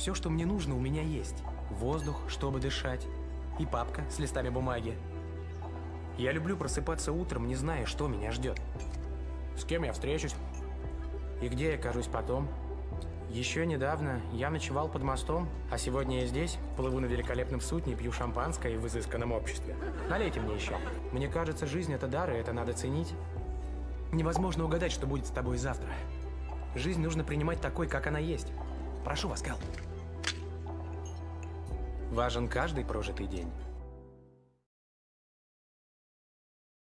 Все, что мне нужно, у меня есть. Воздух, чтобы дышать, и папка с листами бумаги. Я люблю просыпаться утром, не зная, что меня ждет. С кем я встречусь и где я окажусь потом. Еще недавно я ночевал под мостом, а сегодня я здесь, плыву на великолепном судне, пью шампанское в изысканном обществе. Налейте мне еще. Мне кажется, жизнь – это дар, и это надо ценить. Невозможно угадать, что будет с тобой завтра. Жизнь нужно принимать такой, как она есть. Прошу вас, Кэл. Важен каждый прожитый день.